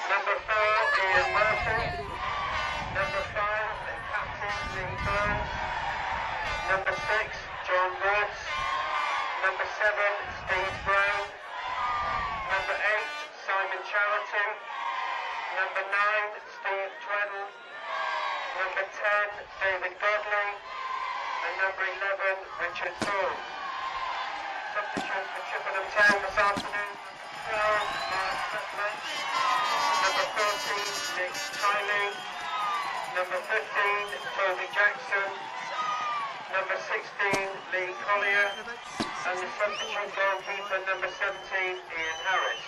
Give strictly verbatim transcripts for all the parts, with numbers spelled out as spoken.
Number four, Ian Murphy. Number five, Captain Lee Burns. Number six, John Woods. Number seven, Steve Brown. Number eight, Simon Charity. Number nine, Steve Tweddle. Number ten, David Godley. And number eleven, Richard Thorne. Substitutes for Chippenham Town this afternoon. twelve, Mark Butler. Number fourteen, Nick Tiley. Number fifteen, Toby Jackson. Number sixteen, Lee Collier. And the substitute goalkeeper, number seventeen, Ian Harris.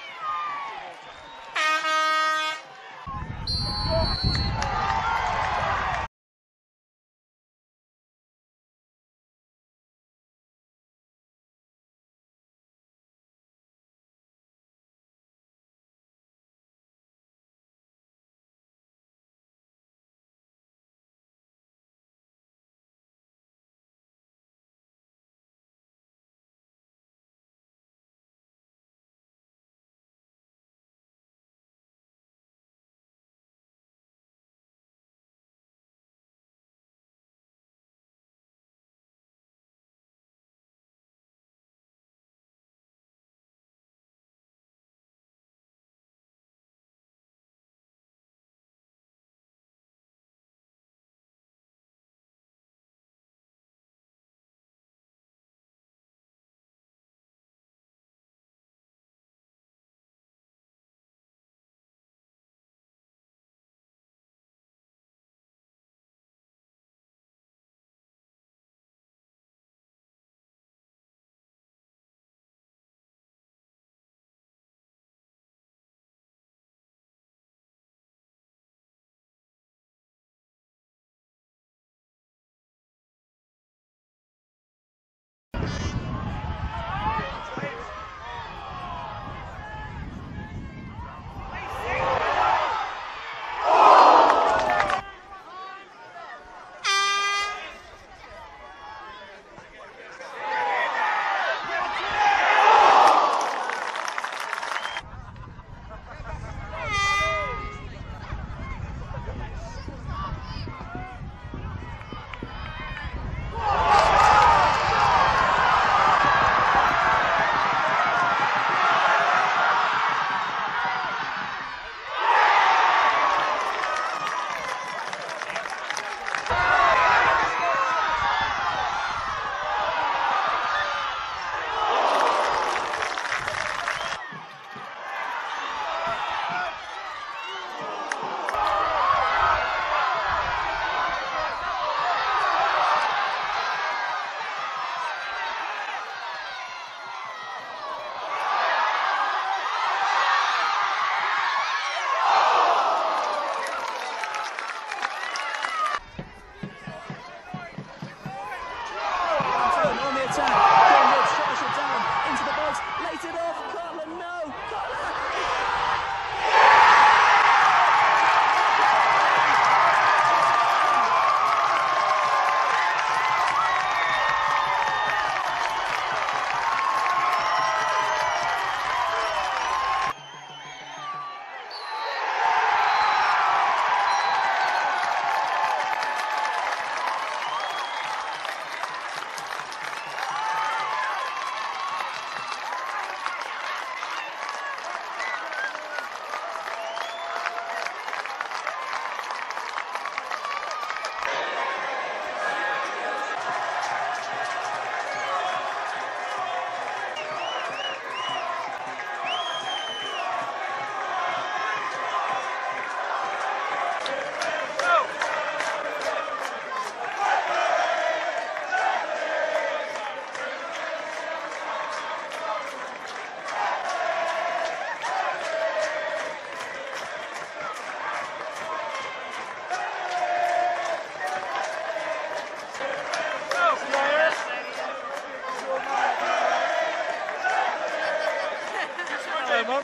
Well,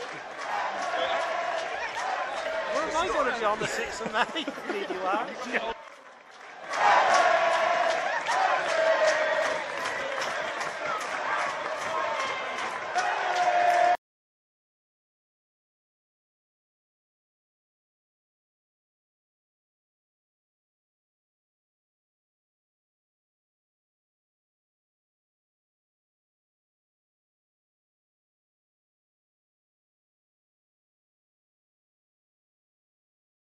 mine's going to be on the sixth of May. You are.